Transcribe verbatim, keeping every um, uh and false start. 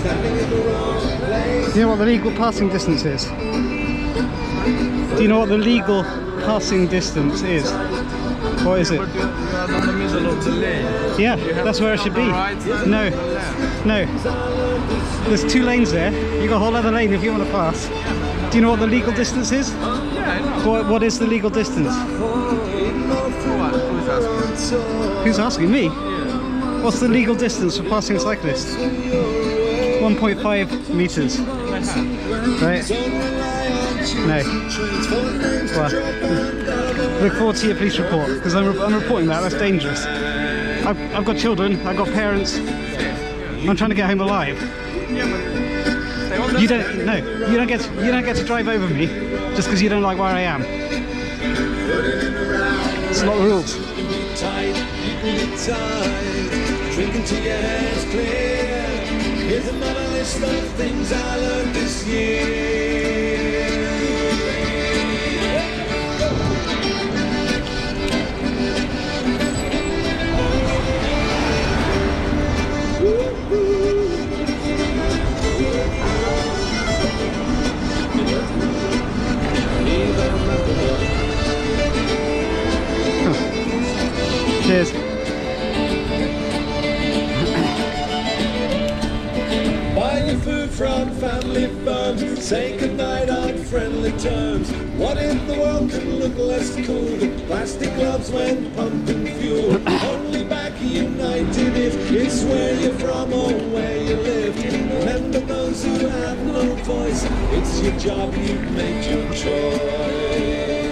Do you know what the legal passing distance is? Do you know what the legal passing distance is? What is it? But you, you are in the middle of the lane. Yeah, that's where I should be. Right side No, and the left. no. There's two lanes there. You got a whole other lane if you want to pass. Do you know what the legal distance is? Yeah, I know. What, what is the legal distance? Who, are- who is asking? Who's asking me? Yeah. What's the legal distance for passing cyclists? one point five meters. Right? No. Well, look forward to your police report, because I'm, re I'm reporting that. That's dangerous. I've, I've got children, I've got parents. I'm trying to get home alive. Yeah, but stay on the You don't, no, you don't get, to, you don't get to drive over me just because you don't like where I am. It's not the rules. Drinking till your head's clear. Here's another list of things I learned this year. Cheers. Buy your food from family farms. Say goodnight on friendly terms. What if the world could look less cool? The plastic gloves when pumping fuel. Only back united if it's where you're from or where you live. Remember those who have no voice. It's your job, you make your choice.